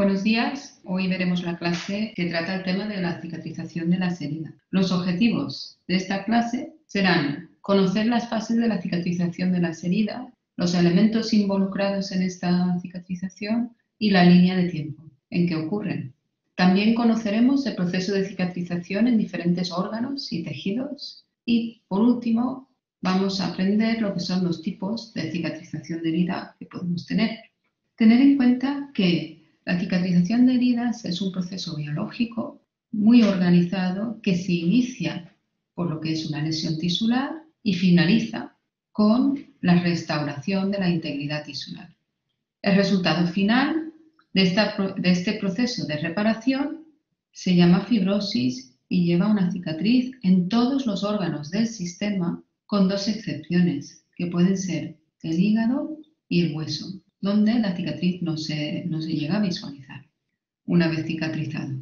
Buenos días, hoy veremos la clase que trata el tema de la cicatrización de las heridas. Los objetivos de esta clase serán conocer las fases de la cicatrización de las heridas, los elementos involucrados en esta cicatrización y la línea de tiempo en que ocurren. También conoceremos el proceso de cicatrización en diferentes órganos y tejidos y, por último, vamos a aprender lo que son los tipos de cicatrización de herida que podemos tener. Tener en cuenta que la cicatrización de heridas es un proceso biológico muy organizado que se inicia por lo que es una lesión tisular y finaliza con la restauración de la integridad tisular. El resultado final de este proceso de reparación se llama fibrosis y lleva una cicatriz en todos los órganos del sistema, con dos excepciones, que pueden ser el hígado y el hueso, donde la cicatriz no se llega a visualizar una vez cicatrizado.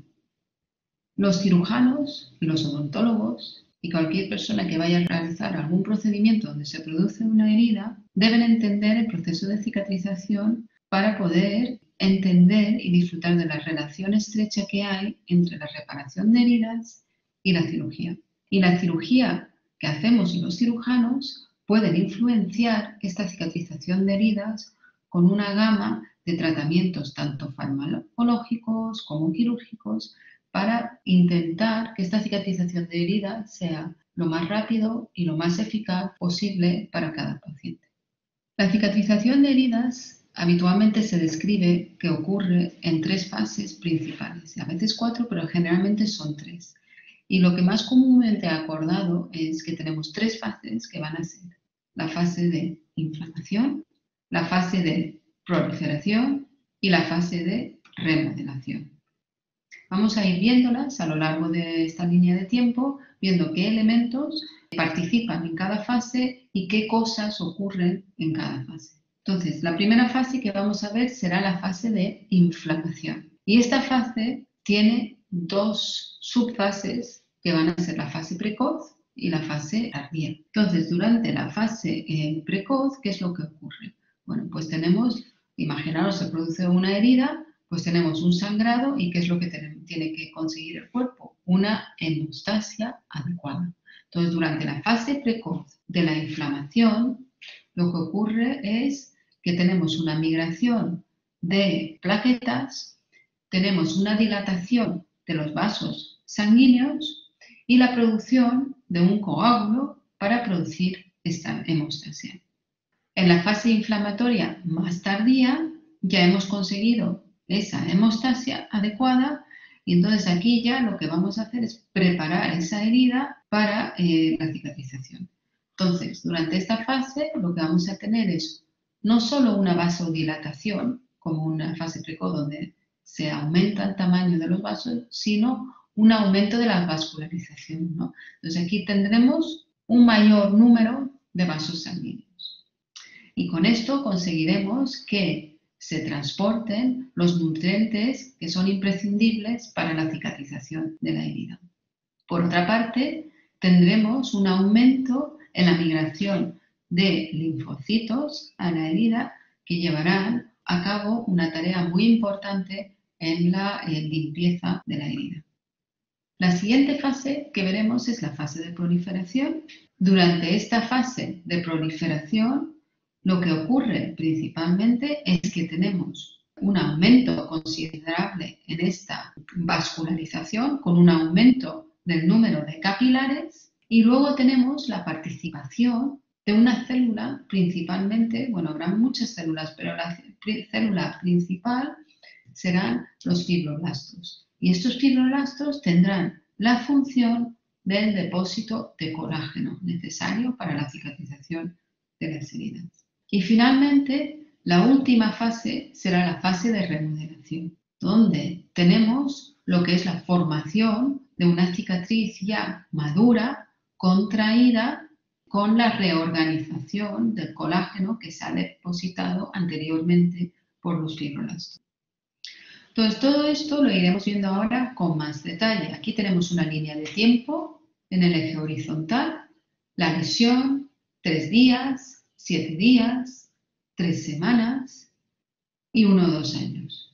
Los cirujanos y los odontólogos y cualquier persona que vaya a realizar algún procedimiento donde se produce una herida deben entender el proceso de cicatrización para poder entender y disfrutar de la relación estrecha que hay entre la reparación de heridas y la cirugía. Y la cirugía que hacemos los cirujanos pueden influenciar esta cicatrización de heridas con una gama de tratamientos tanto farmacológicos como quirúrgicos para intentar que esta cicatrización de heridas sea lo más rápido y lo más eficaz posible para cada paciente. La cicatrización de heridas habitualmente se describe que ocurre en tres fases principales, a veces cuatro, pero generalmente son tres. Y lo que más comúnmente ha acordado es que tenemos tres fases que van a ser la fase de inflamación, la fase de proliferación y la fase de remodelación. Vamos a ir viéndolas a lo largo de esta línea de tiempo, viendo qué elementos participan en cada fase y qué cosas ocurren en cada fase. Entonces, la primera fase que vamos a ver será la fase de inflamación. Y esta fase tiene dos subfases que van a ser la fase precoz y la fase tardía. Entonces, durante la fase precoz, ¿qué es lo que ocurre? Bueno, pues tenemos, imaginaros, se produce una herida, pues tenemos un sangrado y ¿qué es lo que tiene que conseguir el cuerpo? Una hemostasia adecuada. Entonces, durante la fase precoz de la inflamación, lo que ocurre es que tenemos una migración de plaquetas, tenemos una dilatación de los vasos sanguíneos y la producción de un coágulo para producir esta hemostasia. En la fase inflamatoria más tardía ya hemos conseguido esa hemostasia adecuada y entonces aquí ya lo que vamos a hacer es preparar esa herida para la cicatrización. Entonces, durante esta fase lo que vamos a tener es no solo una vasodilatación, como una fase precoz donde se aumenta el tamaño de los vasos, sino un aumento de la vascularización, ¿no? Entonces aquí tendremos un mayor número de vasos sanguíneos. Y con esto conseguiremos que se transporten los nutrientes que son imprescindibles para la cicatrización de la herida. Por otra parte, tendremos un aumento en la migración de linfocitos a la herida que llevarán a cabo una tarea muy importante en la limpieza de la herida. La siguiente fase que veremos es la fase de proliferación. Durante esta fase de proliferación, lo que ocurre principalmente es que tenemos un aumento considerable en esta vascularización, con un aumento del número de capilares, y luego tenemos la participación de una célula principalmente, bueno, habrá muchas células, pero la célula principal serán los fibroblastos. Y estos fibroblastos tendrán la función del depósito de colágeno necesario para la cicatrización de las heridas. Y finalmente, la última fase será la fase de remodelación, donde tenemos lo que es la formación de una cicatriz ya madura, contraída, con la reorganización del colágeno que se ha depositado anteriormente por los fibroblastos. Entonces, todo esto lo iremos viendo ahora con más detalle. Aquí tenemos una línea de tiempo en el eje horizontal, la lesión, 3 días, 7 días, 3 semanas y 1 o 2 años.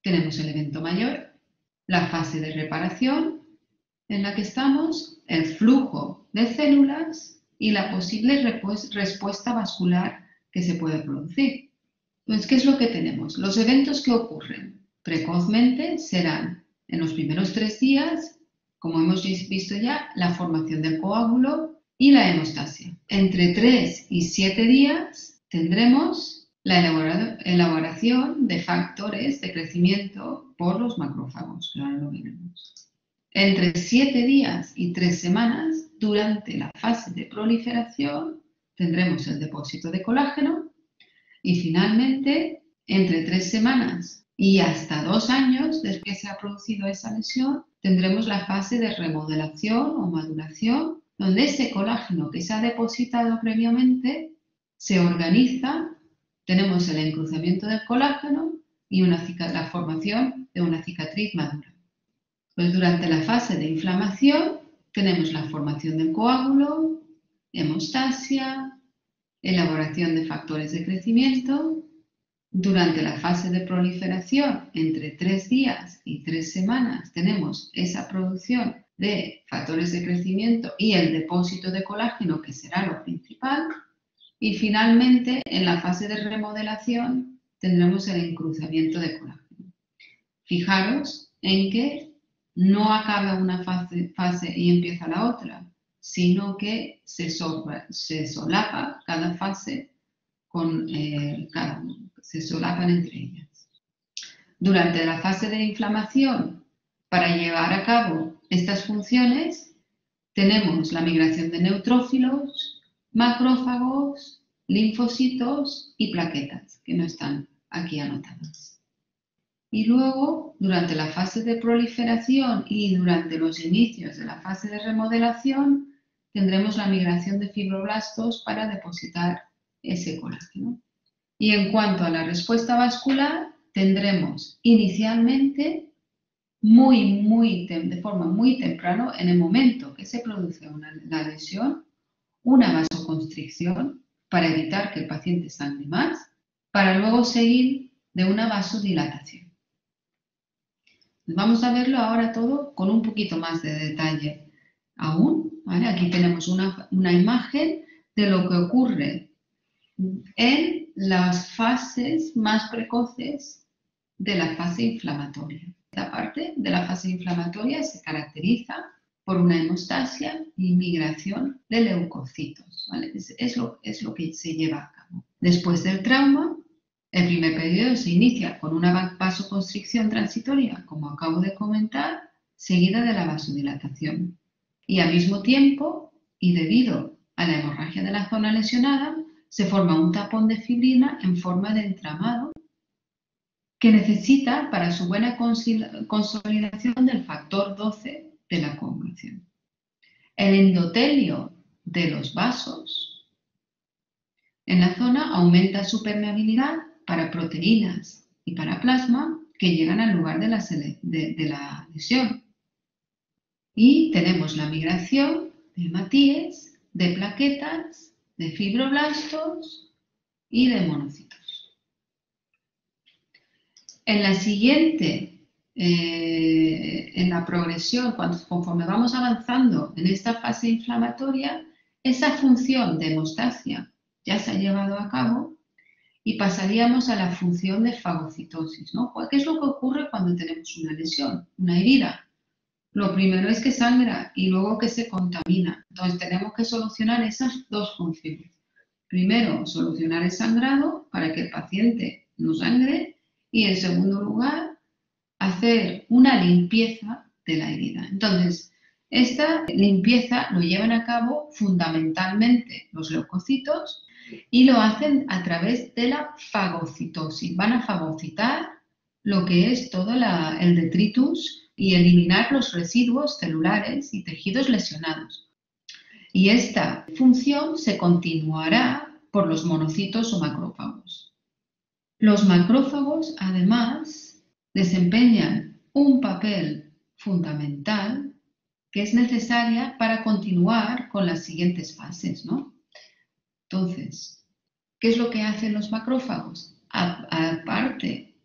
tenemos el evento mayor, la fase de reparación en la que estamos, el flujo de células y la posible respuesta vascular que se puede producir. Entonces, ¿qué es lo que tenemos? Los eventos que ocurren precozmente serán en los primeros 3 días, como hemos visto ya, la formación del coágulo y la hemostasia. Entre 3 y 7 días tendremos la elaboración de factores de crecimiento por los macrófagos, que ahora lo veremos. Entre 7 días y 3 semanas, durante la fase de proliferación, tendremos el depósito de colágeno y finalmente, entre 3 semanas y hasta 2 años desde que se ha producido esa lesión, tendremos la fase de remodelación o maduración, donde ese colágeno que se ha depositado previamente se organiza, tenemos el encruzamiento del colágeno y la formación de una cicatriz madura. Pues durante la fase de inflamación tenemos la formación del coágulo, hemostasia, elaboración de factores de crecimiento. Durante la fase de proliferación, entre 3 días y 3 semanas, tenemos esa producción de factores de crecimiento y el depósito de colágeno, que será lo principal. Y finalmente, en la fase de remodelación, tendremos el encruzamiento de colágeno. Fijaros en que no acaba una fase y empieza la otra, sino que se solapa cada fase con cada uno, se solapan entre ellas. Durante la fase de inflamación, para llevar a cabo estas funciones, tenemos la migración de neutrófilos, macrófagos, linfocitos y plaquetas, que no están aquí anotadas. Y luego, durante la fase de proliferación y durante los inicios de la fase de remodelación, tendremos la migración de fibroblastos para depositar ese colágeno. Y en cuanto a la respuesta vascular, tendremos inicialmente de forma muy temprano, en el momento que se produce la lesión, una vasoconstricción para evitar que el paciente sangre más, para luego seguir de una vasodilatación. Vamos a verlo ahora todo con un poquito más de detalle aún, ¿vale? Aquí tenemos una imagen de lo que ocurre en las fases más precoces de la fase inflamatoria. Esta parte de la fase inflamatoria se caracteriza por una hemostasia y migración de leucocitos, ¿vale? Es lo que se lleva a cabo. Después del trauma, el primer periodo se inicia con una vasoconstricción transitoria, como acabo de comentar, seguida de la vasodilatación. Y al mismo tiempo, y debido a la hemorragia de la zona lesionada, se forma un tapón de fibrina en forma de entramado que necesita para su buena consolidación del factor 12 de la coagulación. El endotelio de los vasos en la zona aumenta su permeabilidad para proteínas y para plasma que llegan al lugar de la lesión. Y tenemos la migración de hematíes, de plaquetas, de fibroblastos y de monocitos. En la siguiente, en la progresión, conforme vamos avanzando en esta fase inflamatoria, esa función de hemostasia ya se ha llevado a cabo y pasaríamos a la función de fagocitosis, ¿no? ¿Qué es lo que ocurre cuando tenemos una lesión, una herida? Lo primero es que sangra y luego que se contamina. Entonces tenemos que solucionar esas dos funciones. Primero, solucionar el sangrado para que el paciente no sangre y en segundo lugar, hacer una limpieza de la herida. Entonces, esta limpieza lo llevan a cabo fundamentalmente los leucocitos y lo hacen a través de la fagocitosis. Van a fagocitar lo que es todo el detritus y eliminar los residuos celulares y tejidos lesionados. Y esta función se continuará por los monocitos o macrófagos. Los macrófagos, además, desempeñan un papel fundamental que es necesaria para continuar con las siguientes fases, ¿no? Entonces, ¿qué es lo que hacen los macrófagos? Aparte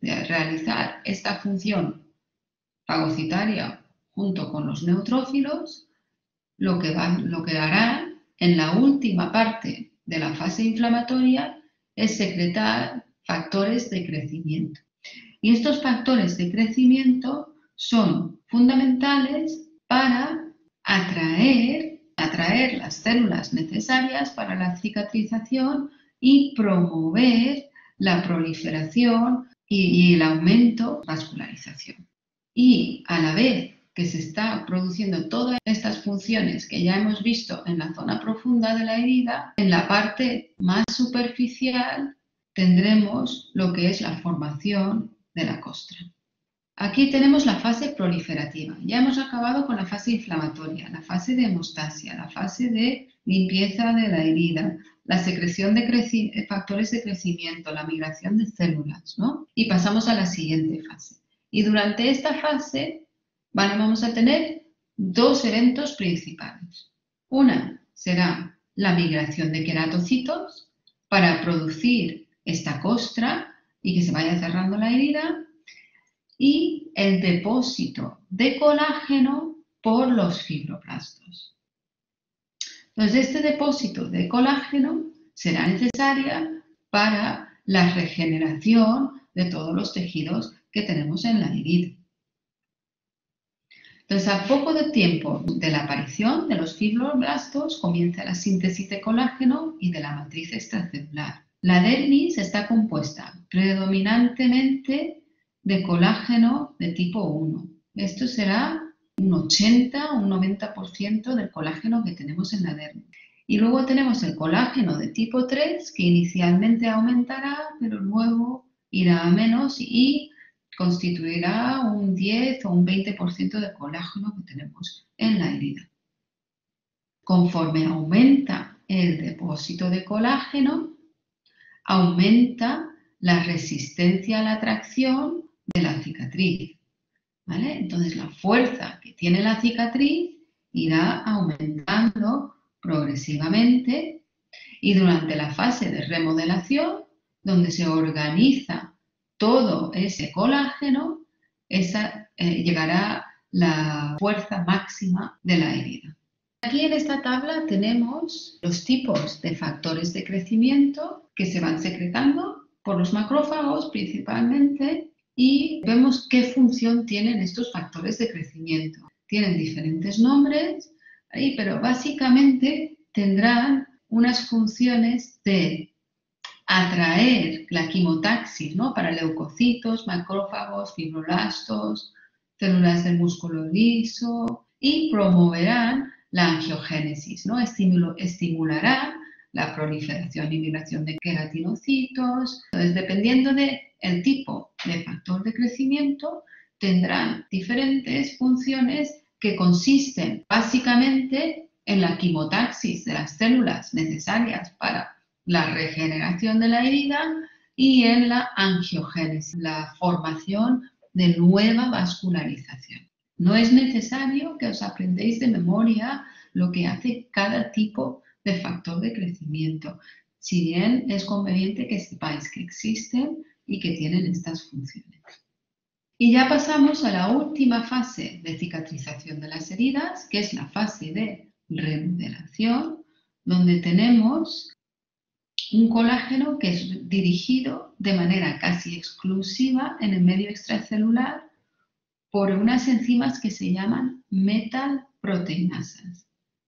de realizar esta función fagocitaria junto con los neutrófilos, lo que harán en la última parte de la fase inflamatoria es secretar factores de crecimiento. Y estos factores de crecimiento son fundamentales para atraer las células necesarias para la cicatrización y promover la proliferación y el aumento de vascularización. Y a la vez que se está produciendo todas estas funciones que ya hemos visto en la zona profunda de la herida, en la parte más superficial tendremos lo que es la formación de la costra. Aquí tenemos la fase proliferativa. Ya hemos acabado con la fase inflamatoria, la fase de hemostasia, la fase de limpieza de la herida, la secreción de factores de crecimiento, la migración de células, ¿no? Y pasamos a la siguiente fase. Y durante esta fase vamos a tener dos eventos principales. Una será la migración de queratocitos para producir esta costra y que se vaya cerrando la herida, y el depósito de colágeno por los fibroblastos. Entonces, este depósito de colágeno será necesaria para la regeneración de todos los tejidos que tenemos en la herida. Entonces, a poco de tiempo de la aparición de los fibroblastos comienza la síntesis de colágeno y de la matriz extracelular. La dermis está compuesta predominantemente de colágeno de tipo 1. Esto será un 80 o un 90% del colágeno que tenemos en la dermis. Y luego tenemos el colágeno de tipo 3, que inicialmente aumentará, pero luego irá a menos y constituirá un 10 o un 20% del colágeno que tenemos en la herida. Conforme aumenta el depósito de colágeno, aumenta la resistencia a la tracción de la cicatriz, ¿vale? Entonces la fuerza que tiene la cicatriz irá aumentando progresivamente, y durante la fase de remodelación, donde se organiza todo ese colágeno, llegará la fuerza máxima de la herida. Aquí en esta tabla tenemos los tipos de factores de crecimiento que se van secretando por los macrófagos principalmente, y vemos qué función tienen estos factores de crecimiento. Tienen diferentes nombres, pero básicamente tendrán unas funciones de atraer la quimotaxis, ¿no?, para leucocitos, macrófagos, fibroblastos, células del músculo liso, y promoverán la angiogénesis, ¿no? Estimulará la proliferación y migración de queratinocitos. Entonces, dependiendo del tipo de factor de crecimiento, tendrán diferentes funciones que consisten básicamente en la quimotaxis de las células necesarias para la regeneración de la herida y en la angiogénesis, la formación de nueva vascularización. No es necesario que os aprendéis de memoria lo que hace cada tipo de factor de crecimiento, si bien es conveniente que sepáis que existen y que tienen estas funciones. Y ya pasamos a la última fase de cicatrización de las heridas, que es la fase de remodelación, donde tenemos un colágeno que es dirigido de manera casi exclusiva en el medio extracelular por unas enzimas que se llaman metalproteinasas.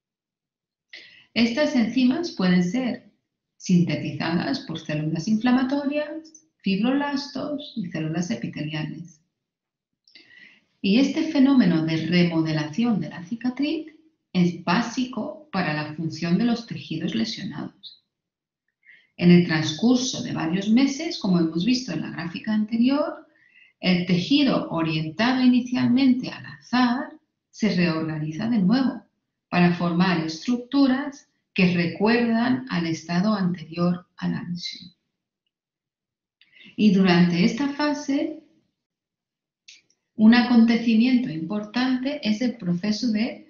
Estas enzimas pueden ser sintetizadas por células inflamatorias, fibroblastos y células epiteliales. Y este fenómeno de remodelación de la cicatriz es básico para la función de los tejidos lesionados. En el transcurso de varios meses, como hemos visto en la gráfica anterior, el tejido orientado inicialmente al azar se reorganiza de nuevo para formar estructuras que recuerdan al estado anterior a la lesión. Y durante esta fase, un acontecimiento importante es el proceso de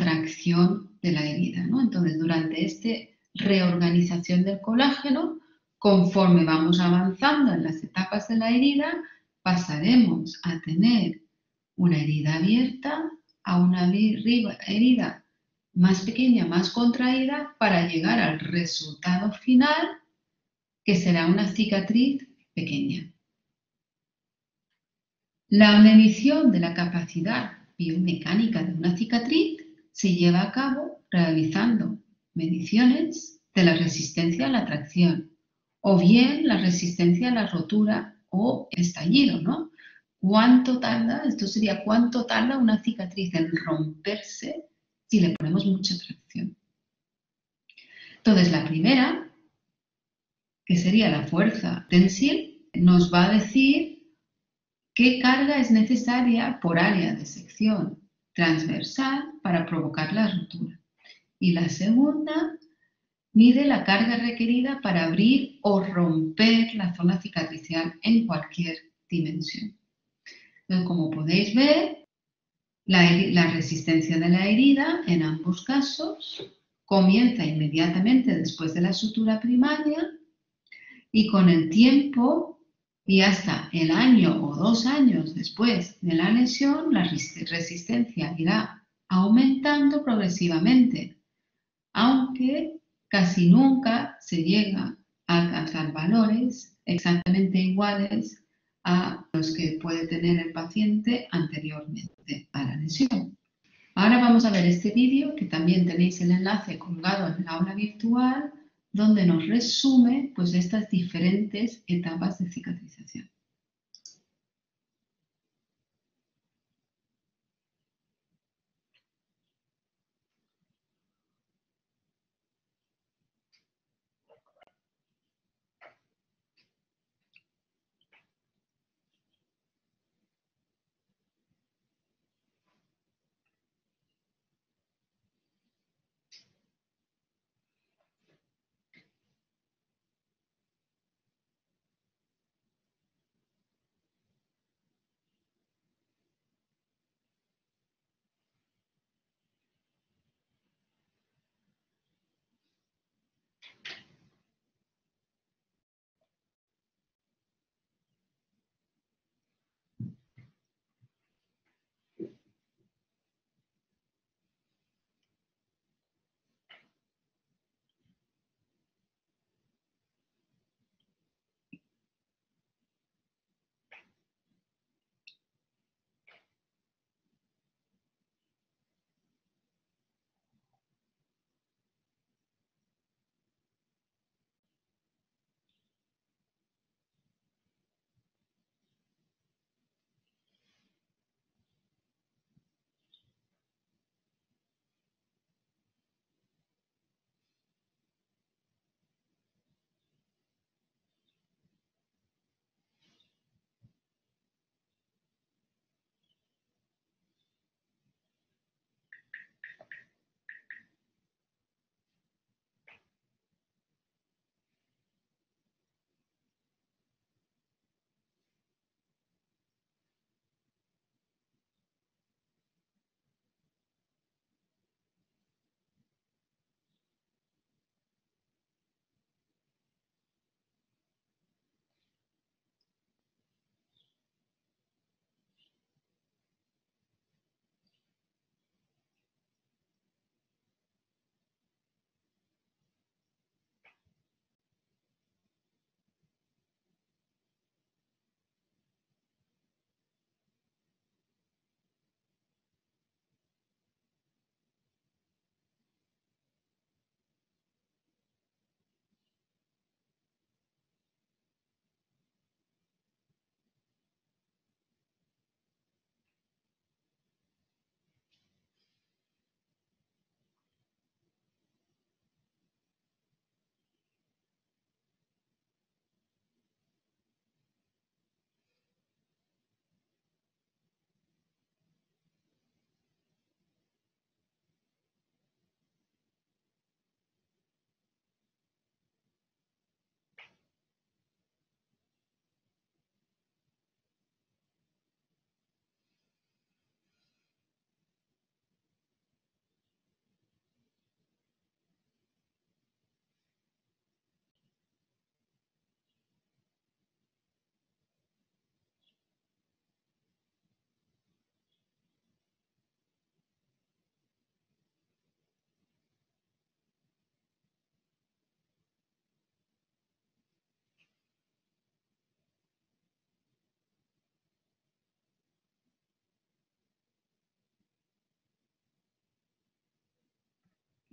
contracción de la herida, ¿no? Entonces, durante esta reorganización del colágeno, Conforme vamos avanzando en las etapas de la herida, pasaremos a tener una herida abierta a una herida más pequeña, más contraída, para llegar al resultado final, que será una cicatriz pequeña. La medición de la capacidad biomecánica de una cicatriz se lleva a cabo realizando mediciones de la resistencia a la tracción o bien la resistencia a la rotura o estallido, ¿no? ¿Cuánto tarda? Esto sería cuánto tarda una cicatriz en romperse si le ponemos mucha tracción. Entonces, la primera, que sería la fuerza tensil, nos va a decir qué carga es necesaria por área de sección transversal para provocar la rotura. Y la segunda mide la carga requerida para abrir o romper la zona cicatricial en cualquier dimensión. Entonces, como podéis ver, la resistencia de la herida en ambos casos comienza inmediatamente después de la sutura primaria y con el tiempo y hasta el año o 2 años después de la lesión, la resistencia irá aumentando progresivamente, aunque casi nunca se llega a alcanzar valores exactamente iguales a los que puede tener el paciente anteriormente a la lesión. Ahora vamos a ver este vídeo, que también tenéis el enlace colgado en el aula virtual, donde nos resume pues estas diferentes etapas de cicatrización.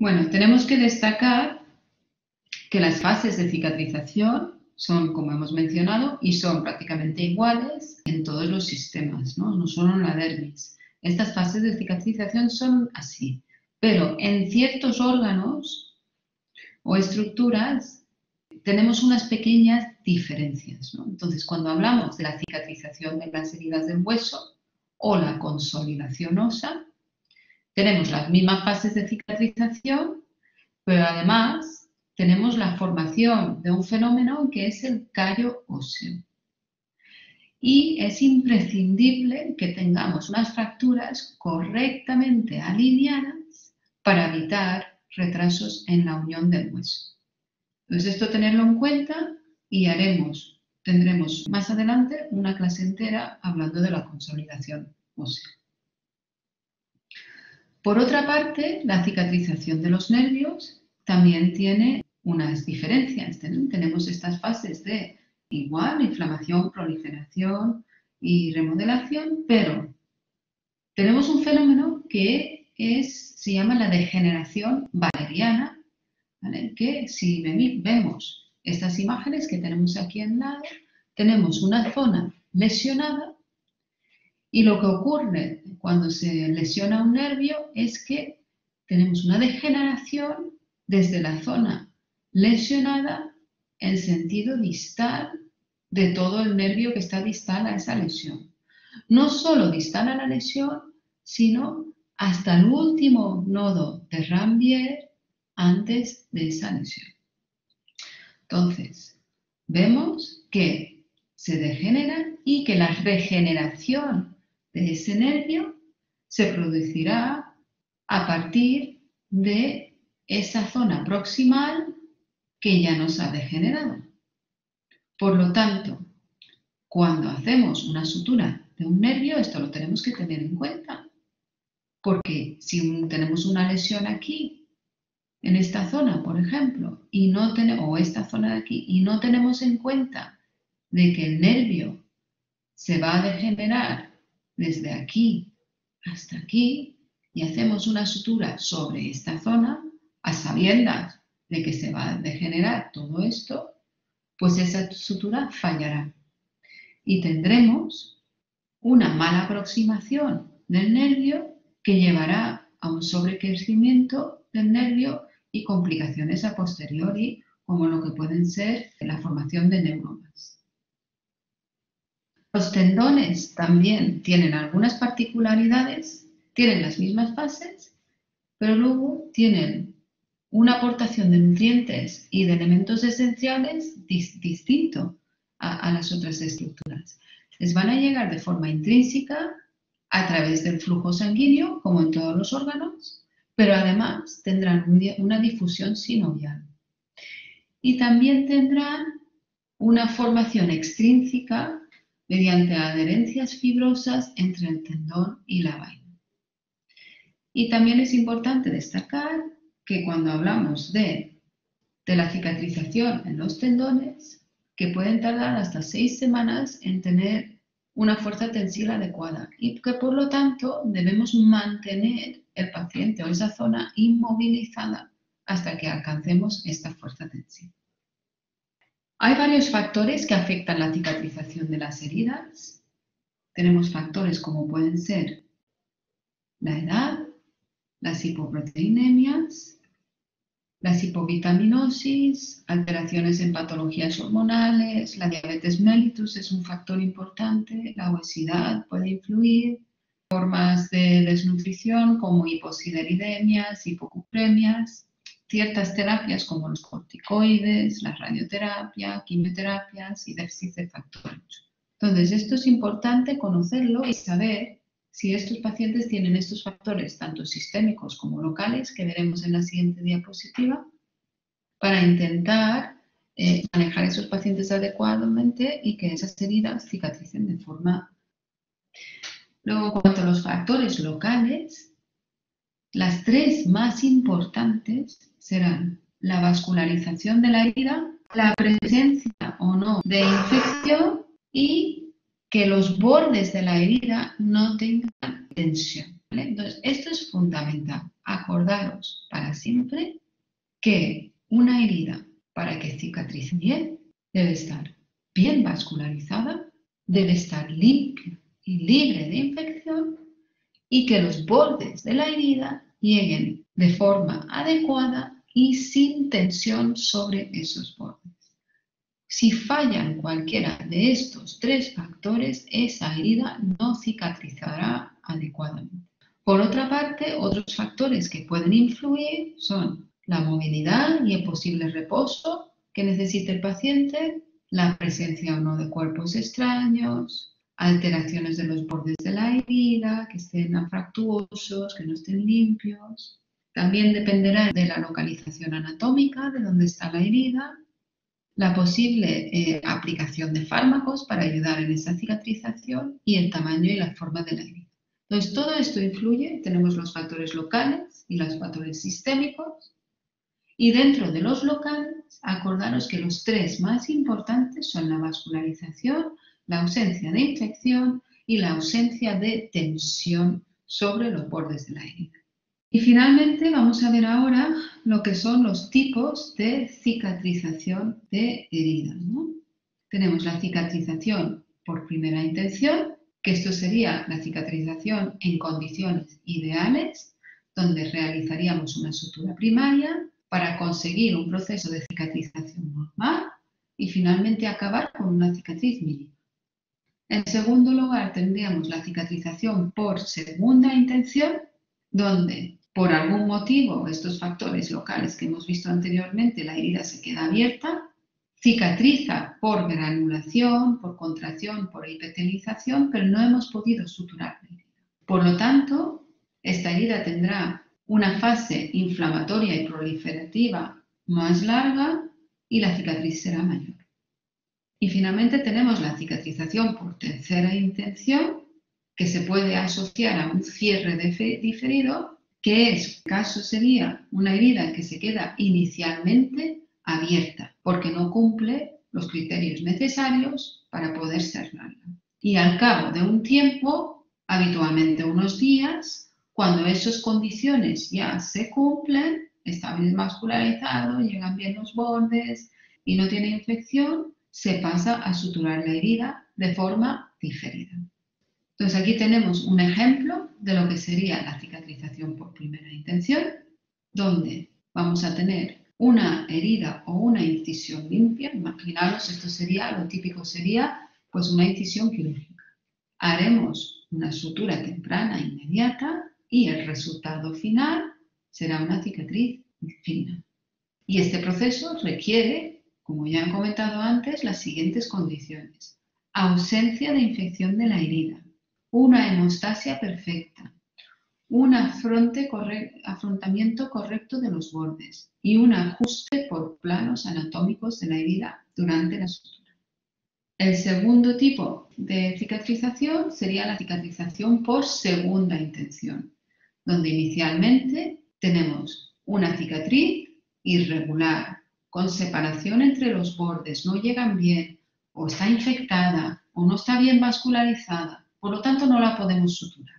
Bueno, tenemos que destacar que las fases de cicatrización son, como hemos mencionado, y son prácticamente iguales en todos los sistemas, no solo en la dermis. Estas fases de cicatrización son así, pero en ciertos órganos o estructuras tenemos unas pequeñas diferencias, ¿no? Entonces, cuando hablamos de la cicatrización de las heridas del hueso o la consolidación ósea, tenemos las mismas fases de cicatrización, pero además tenemos la formación de un fenómeno que es el callo óseo. Y es imprescindible que tengamos unas fracturas correctamente alineadas para evitar retrasos en la unión del hueso. Entonces, esto tenerlo en cuenta y tendremos más adelante una clase entera hablando de la consolidación ósea. Por otra parte, la cicatrización de los nervios también tiene unas diferencias. Tenemos estas fases de igual inflamación, proliferación y remodelación, pero tenemos un fenómeno que se llama la degeneración valeriana, ¿vale? Que si vemos estas imágenes que tenemos aquí al lado, tenemos una zona lesionada y lo que ocurre cuando se lesiona un nervio es que tenemos una degeneración desde la zona lesionada en sentido distal de todo el nervio que está distal a esa lesión. No solo distal a la lesión, sino hasta el último nodo de Ranvier antes de esa lesión. Entonces, vemos que se degenera y que la regeneración de ese nervio se producirá a partir de esa zona proximal que ya nos ha degenerado. Por lo tanto, cuando hacemos una sutura de un nervio, esto lo tenemos que tener en cuenta, porque si tenemos una lesión aquí, en esta zona, por ejemplo, o esta zona de aquí, y no tenemos en cuenta de que el nervio se va a degenerar desde aquí hasta aquí y hacemos una sutura sobre esta zona, a sabiendas de que se va a degenerar todo esto, pues esa sutura fallará y tendremos una mala aproximación del nervio que llevará a un sobrecrecimiento del nervio y complicaciones a posteriori, como lo que pueden ser la formación de neuromas. Los tendones también tienen algunas particularidades, tienen las mismas fases, pero luego tienen una aportación de nutrientes y de elementos esenciales distinto a las otras estructuras. Les van a llegar de forma intrínseca a través del flujo sanguíneo, como en todos los órganos, pero además tendrán una difusión sinovial. Y también tendrán una formación extrínseca mediante adherencias fibrosas entre el tendón y la vaina. Y también es importante destacar que cuando hablamos de la cicatrización en los tendones, que pueden tardar hasta 6 semanas en tener una fuerza tensil adecuada y que por lo tanto debemos mantener el paciente o esa zona inmovilizada hasta que alcancemos esta fuerza tensil. Hay varios factores que afectan la cicatrización de las heridas. Tenemos factores como pueden ser la edad, las hipoproteinemias, las hipovitaminosis, alteraciones en patologías hormonales, la diabetes mellitus es un factor importante, la obesidad puede influir, formas de desnutrición como hiposideridemias, hipocupremias, ciertas terapias como los corticoides, la radioterapia, quimioterapias y déficit de factor 8. Entonces, esto es importante conocerlo y saber si estos pacientes tienen estos factores, tanto sistémicos como locales, que veremos en la siguiente diapositiva, para intentar manejar esos pacientes adecuadamente y que esas heridas cicatricen de forma. Luego, en cuanto a los factores locales, las 3 más importantes serán la vascularización de la herida, la presencia o no de infección y que los bordes de la herida no tengan tensión. ¿vale? Entonces, esto es fundamental. Acordaros para siempre que una herida, para que cicatrice bien, debe estar bien vascularizada, debe estar limpia y libre de infección y que los bordes de la herida lleguen de forma adecuada y sin tensión sobre esos bordes. Si fallan cualquiera de estos tres factores, esa herida no cicatrizará adecuadamente. Por otra parte, otros factores que pueden influir son la movilidad y el posible reposo que necesite el paciente, la presencia o no de cuerpos extraños, alteraciones de los bordes de la herida, que estén afractuosos, que no estén limpios. También dependerá de la localización anatómica, de dónde está la herida, la posible aplicación de fármacos para ayudar en esa cicatrización y el tamaño y la forma de la herida. Entonces, todo esto influye, tenemos los factores locales y los factores sistémicos, y dentro de los locales, acordaros que los tres más importantes son la vascularización, la ausencia de infección y la ausencia de tensión sobre los bordes de la herida. Y finalmente vamos a ver ahora lo que son los tipos de cicatrización de heridas, ¿no? Tenemos la cicatrización por primera intención, que esto sería la cicatrización en condiciones ideales, donde realizaríamos una sutura primaria para conseguir un proceso de cicatrización normal y finalmente acabar con una cicatriz mínima. En segundo lugar, tendríamos la cicatrización por segunda intención, donde por algún motivo, estos factores locales que hemos visto anteriormente, la herida se queda abierta, cicatriza por granulación, por contracción, por epitelización, pero no hemos podido suturar la herida. Por lo tanto, esta herida tendrá una fase inflamatoria y proliferativa más larga y la cicatriz será mayor. Y finalmente tenemos la cicatrización por tercera intención, que se puede asociar a un cierre diferido, que el caso sería una herida que se queda inicialmente abierta, porque no cumple los criterios necesarios para poder cerrarla. Y al cabo de un tiempo, habitualmente unos días, cuando esas condiciones ya se cumplen, está bien vascularizado, llegan bien los bordes y no tiene infección, se pasa a suturar la herida de forma diferida. Entonces aquí tenemos un ejemplo de lo que sería la cicatrización por primera intención, donde vamos a tener una herida o una incisión limpia. Imaginaros, esto sería, lo típico sería pues una incisión quirúrgica. Haremos una sutura temprana inmediata y el resultado final será una cicatriz fina. Y este proceso requiere, como ya he comentado antes, las siguientes condiciones: ausencia de infección de la herida, una hemostasia perfecta, un afrontamiento correcto de los bordes y un ajuste por planos anatómicos de la herida durante la sutura. El segundo tipo de cicatrización sería la cicatrización por segunda intención, donde inicialmente tenemos una cicatriz irregular, con separación entre los bordes, no llegan bien, o está infectada, o no está bien vascularizada, por lo tanto no la podemos suturar.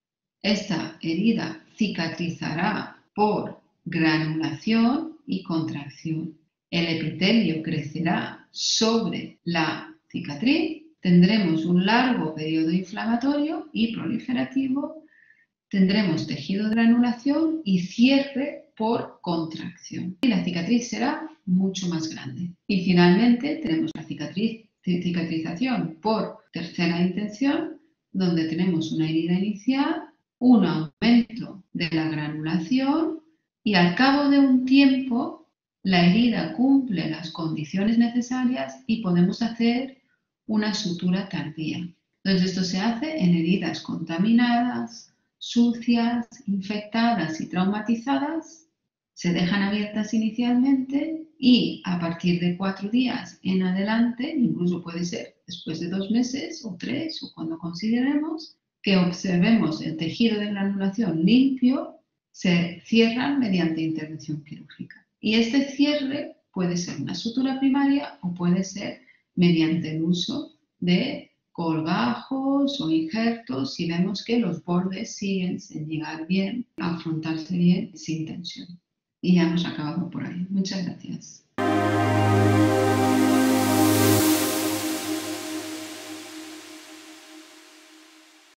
Esta herida cicatrizará por granulación y contracción. El epitelio crecerá sobre la cicatriz, tendremos un largo periodo inflamatorio y proliferativo, tendremos tejido de granulación y cierre por contracción. Y la cicatriz será mucho más grande. Y finalmente tenemos la cicatrización por tercera intención, donde tenemos una herida inicial, un aumento de la granulación y al cabo de un tiempo la herida cumple las condiciones necesarias y podemos hacer una sutura tardía. Entonces esto se hace en heridas contaminadas, sucias, infectadas y traumatizadas, se dejan abiertas inicialmente y a partir de 4 días en adelante, incluso puede ser después de 2 meses o 3 o cuando consideremos, que observemos el tejido de granulación limpio, se cierran mediante intervención quirúrgica. Y este cierre puede ser una sutura primaria o puede ser mediante el uso de colgajos o injertos si vemos que los bordes siguen sin llegar bien, afrontarse bien sin tensión. Y ya hemos acabado por ahí. Muchas gracias.